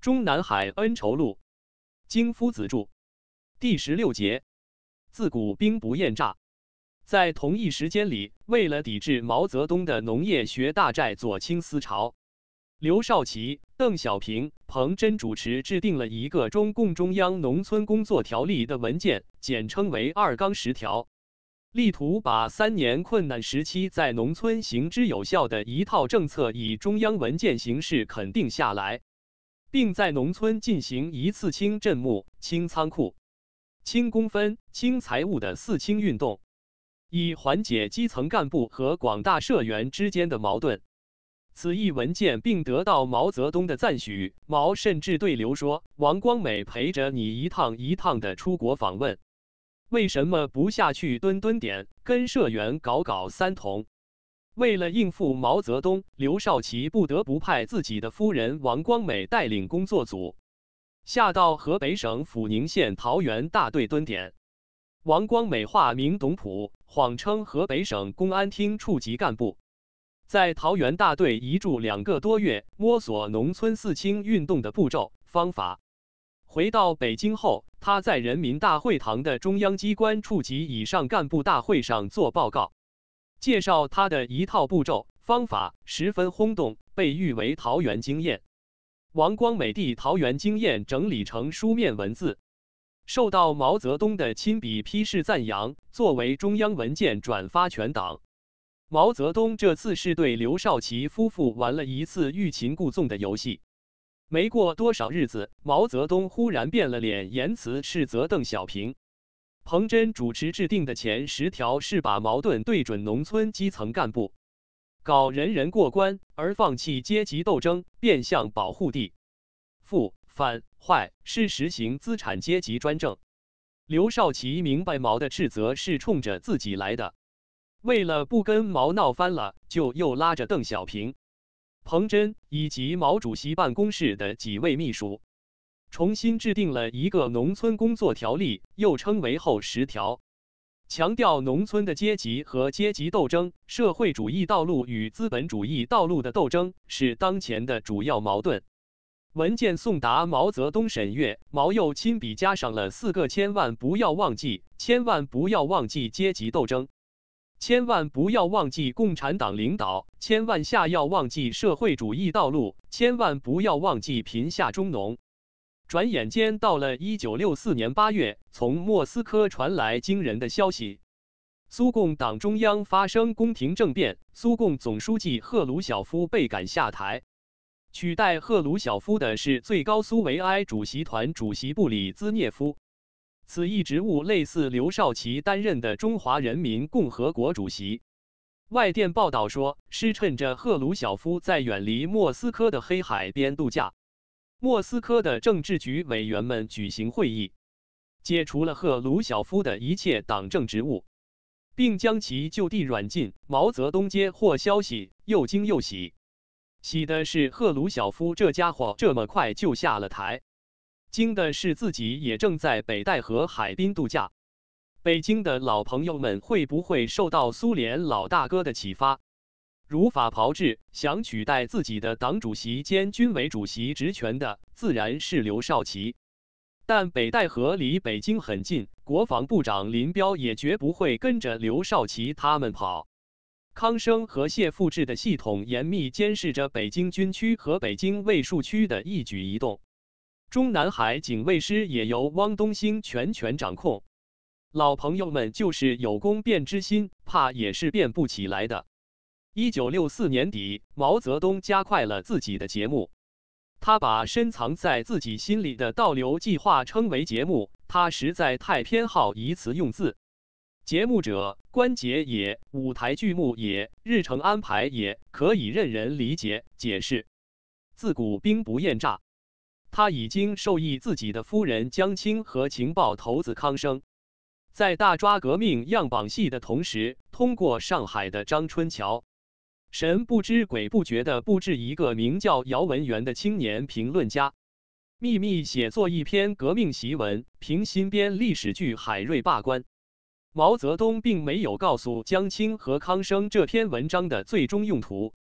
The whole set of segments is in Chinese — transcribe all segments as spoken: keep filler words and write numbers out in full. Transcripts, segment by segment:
中南海恩仇录，经夫子著。第十六节，自古兵不厌诈。在同一时间里，为了抵制毛泽东的农业学大寨左倾思潮，刘少奇、邓小平、彭真主持制定了一个中共中央农村工作条例的文件，简称为二纲十条，力图把三年困难时期在农村行之有效的一套政策以中央文件形式肯定下来，并在农村进行一次清镇牧、清仓库、清工分、清财务的四清运动，以缓解基层干部和广大社员之间的矛盾。此一文件并得到毛泽东的赞许，毛甚至对刘说：“王光美陪着你一趟一趟的出国访问，为什么不下去蹲蹲点，跟社员搞搞三同？”为了应付毛泽东，刘少奇不得不派自己的夫人王光美带领工作组下到河北省阜宁县桃园大队蹲点。王光美化名董普，谎称河北省公安厅处级干部，在桃园大队一住两个多月，摸索农村四清运动的步骤方法。回到北京后，他在人民大会堂的中央机关处级以上干部大会上做报告，介绍他的一套步骤方法，十分轰动，被誉为桃园经验。王光美帝桃园经验整理成书面文字，受到毛泽东的亲笔批示赞扬，作为中央文件转发全党。毛泽东这次是对刘少奇夫妇玩了一次欲擒故纵的游戏。没过多少日子，毛泽东忽然变了脸，言辞斥责邓小平。彭真主持制定的前十条是把矛盾对准农村基层干部，搞人人过关，而放弃阶级斗争，变相保护地富反坏，是实行资产阶级专政。刘少奇明白毛的斥责是冲着自己来的，为了不跟毛闹翻了，就又拉着邓小平、彭真以及毛主席办公室的几位秘书，重新制定了一个农村工作条例，又称为后十条，强调农村的阶级和阶级斗争、社会主义道路与资本主义道路的斗争是当前的主要矛盾。文件送达毛泽东审阅，毛又亲笔加上了四个千万不要忘记，千万不要忘记阶级斗争，千万不要忘记共产党领导，千万下要忘记社会主义道路，千万不要忘记贫下中农。转眼间到了一九六四年八月，从莫斯科传来惊人的消息：苏共党中央发生宫廷政变，苏共总书记赫鲁晓夫被赶下台，取代赫鲁晓夫的是最高苏维埃主席团主席布里兹涅夫。此一职务类似刘少奇担任的中华人民共和国主席。外电报道说，是趁着赫鲁晓夫在远离莫斯科的黑海边度假，莫斯科的政治局委员们举行会议，解除了赫鲁晓夫的一切党政职务，并将其就地软禁。毛泽东接获消息，又惊又喜。喜的是赫鲁晓夫这家伙这么快就下了台，惊的是自己也正在北戴河海滨度假。北京的老朋友们会不会受到苏联老大哥的启发，如法炮制，想取代自己的党主席兼军委主席职权的，自然是刘少奇。但北戴河离北京很近，国防部长林彪也绝不会跟着刘少奇他们跑。康生和谢富治的系统严密监视着北京军区和北京卫戍区的一举一动。中南海警卫师也由汪东兴全权掌控。老朋友们就是有公变之心，怕也是变不起来的。一九六四年底，毛泽东加快了自己的节目，他把深藏在自己心里的倒流计划称为节目，他实在太偏好一词用字。节目者，关节也，舞台剧目也，日程安排也，可以任人理解解释。自古兵不厌诈。他已经授意自己的夫人江青和情报头子康生，在大抓革命样榜戏的同时，通过上海的张春桥，神不知鬼不觉地布置一个名叫姚文元的青年评论家，秘密写作一篇革命檄文，评新编历史剧《海瑞罢官》。毛泽东并没有告诉江青和康生这篇文章的最终用途，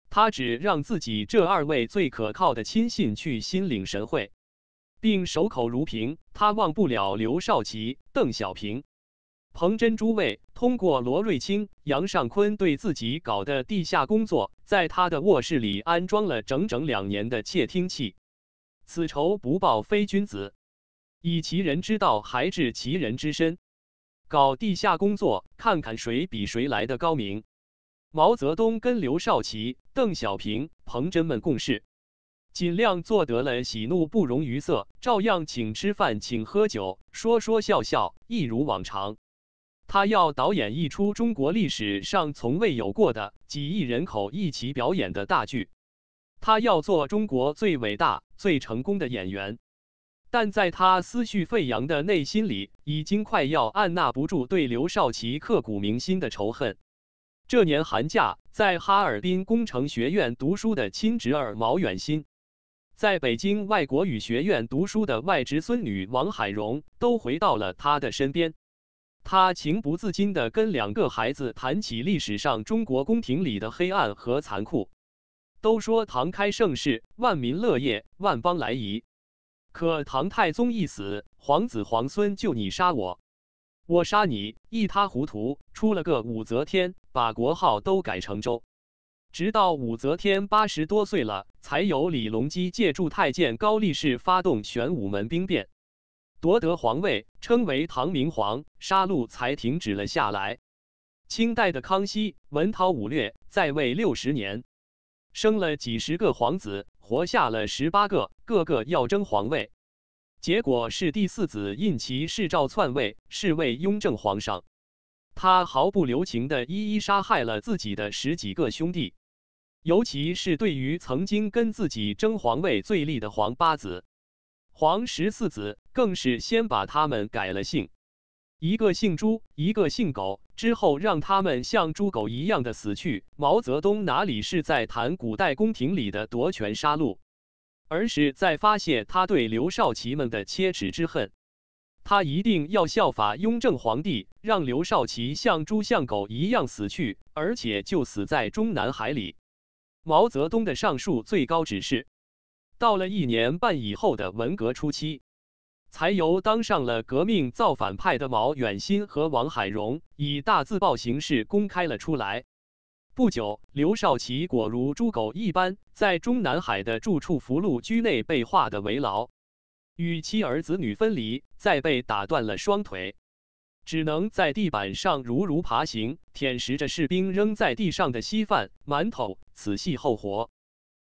他只让自己这二位最可靠的亲信去心领神会，并守口如瓶。他忘不了刘少奇、邓小平、彭真诸位通过罗瑞卿、杨尚昆对自己搞的地下工作，在他的卧室里安装了整整两年的窃听器。此仇不报非君子，以其人之道还治其人之身。搞地下工作，看看谁比谁来的高明。毛泽东跟刘少奇、邓小平、彭真们共事，尽量做得了喜怒不容于色，照样请吃饭请喝酒，说说笑笑，一如往常。他要导演一出中国历史上从未有过的几亿人口一起表演的大剧，他要做中国最伟大、最成功的演员。但在他思绪沸扬的内心里，已经快要按捺不住对刘少奇刻骨铭心的仇恨。这年寒假，在哈尔滨工程学院读书的亲侄儿毛远新，在北京外国语学院读书的外侄孙女王海荣，都回到了他的身边。他情不自禁地跟两个孩子谈起历史上中国宫廷里的黑暗和残酷。都说唐开盛世，万民乐业，万邦来仪。可唐太宗一死，皇子皇孙就你杀我，我杀你，一塌糊涂，出了个武则天，把国号都改成周。直到武则天八十多岁了，才有李隆基借助太监高力士发动玄武门兵变，夺得皇位，称为唐明皇，杀戮才停止了下来。清代的康熙，文韬武略，在位六十年，生了几十个皇子，活下了十八个，个个要争皇位。结果是第四子胤禩是赵篡位，是为雍正皇上。他毫不留情地一一杀害了自己的十几个兄弟，尤其是对于曾经跟自己争皇位最立的皇八子、皇十四子，更是先把他们改了姓，一个姓朱，一个姓狗，之后让他们像猪狗一样的死去。毛泽东哪里是在谈古代宫廷里的夺权杀戮，而是在发泄他对刘少奇们的切齿之恨。他一定要效法雍正皇帝，让刘少奇像猪像狗一样死去，而且就死在中南海里。毛泽东的上述最高指示，到了一年半以后的文革初期，才由当上了革命造反派的毛远新和王海荣以大字报形式公开了出来。不久，刘少奇果如猪狗一般，在中南海的住处福禄居内被划的为牢，与妻儿子女分离，再被打断了双腿，只能在地板上如如爬行，舔食着士兵扔在地上的稀饭、馒头，此系后活。